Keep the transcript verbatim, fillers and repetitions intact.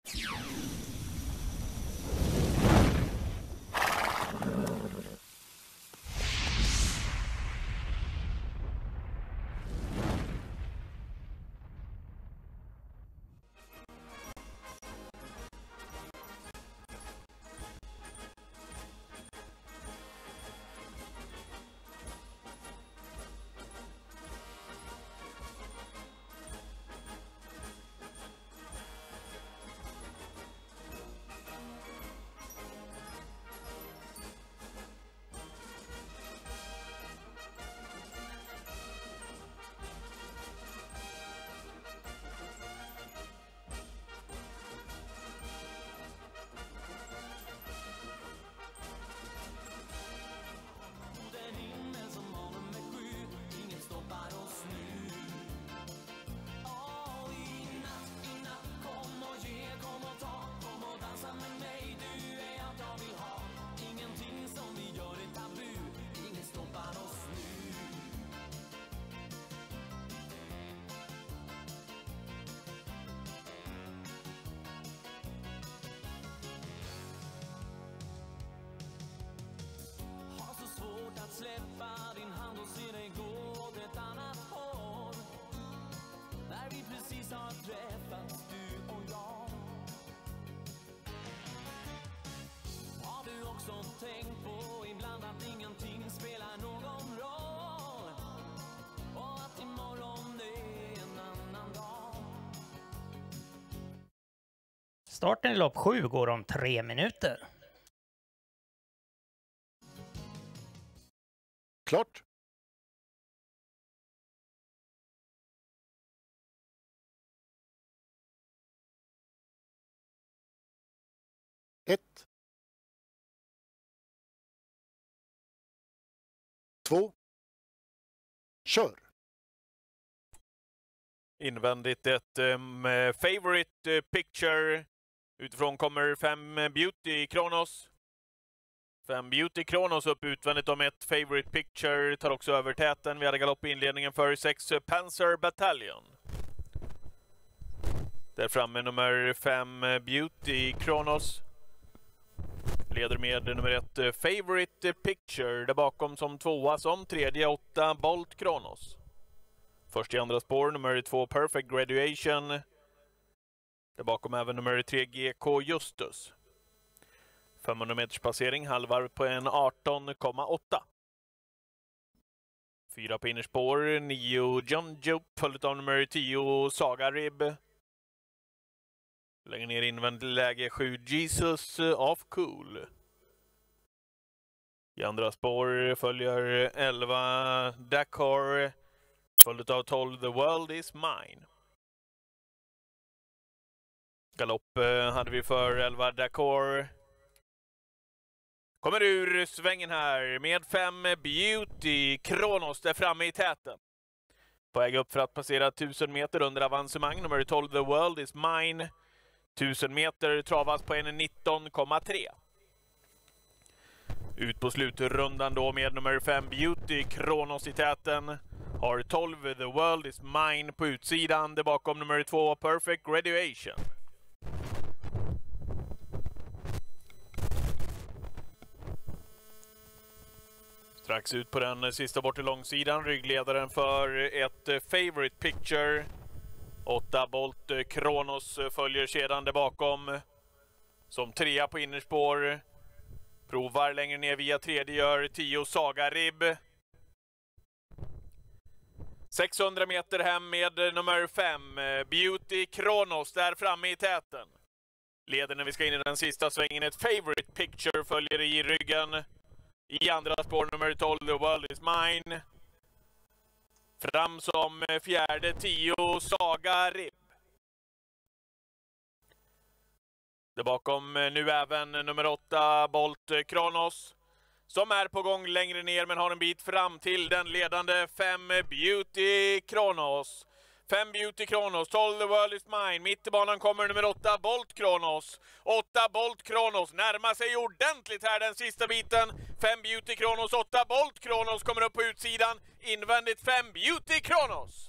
Släppa din hand och se dig gå åt ett annat håll. När vi precis har träffats, du och jag. Har du också tänkt på ibland att ingenting spelar någon roll? Och att imorgon är en annan dag. Starten i lopp sju går om tre minuter. Klart. Ett. Två. Kör. Invändigt ett um, favorite uh, picture. Utifrån kommer fem Beauty Kronos. Fem Beauty Kronos upp utvändigt om ett favorite picture. Tar också över täten. Vi hade galopp i inledningen för sex Panzer Battalion. Där framme nummer fem Beauty Kronos. Leder med nummer ett favorite picture. Där bakom som tvåa som tredje åtta Bolt Kronos. Först i andra spår nummer två Perfect Graduation. Där bakom även nummer tre G K Justus. femhundra meters passering, halvvarv på en arton komma åtta. Fyra på innerspår, nio John Joop, följt av nummer tio Saga Rib. Längre ner invändigt läge sju Jesus of Cool. I andra spår följer elva Dakar, följt av tolv The World Is Mine. Galopp hade vi för elva Dakar. Kommer ur svängen här med fem Beauty Kronos där framme i täten. På väg upp för att passera tusen meter under avancemang. Nummer tolv The World Is Mine. tusen meter travas på en nitton komma tre. Ut på slutrundan då med nummer fem Beauty Kronos i täten. Har tolv The World Is Mine på utsidan. Det bakom nummer två Perfect Graduation. Strax ut på den sista bort i långsidan. Ryggledaren för ett favorite picture. åtta Bolt Kronos följer sedan där bakom. Som trea på innerspår. Provar längre ner via tredje gör tio Saga Rib. sexhundra meter hem med nummer fem Beauty Kronos där framme i täten. Leder när vi ska in i den sista svängen. Ett favorite picture följer i ryggen. I andra spår nummer tolv The World Is Mine. Fram som fjärde tio Saga Rib. Där bakom nu även nummer åtta Bolt Kronos. Som är på gång längre ner men har en bit fram till den ledande fem Beauty Kronos. fem Beauty Kronos, tolv The World Is Mine. Mitt i banan kommer nummer åtta Bolt Kronos. åtta Bolt Kronos närmar sig ordentligt här den sista biten. fem Beauty Kronos, åtta Bolt Kronos kommer upp på utsidan. Invändigt fem Beauty Kronos.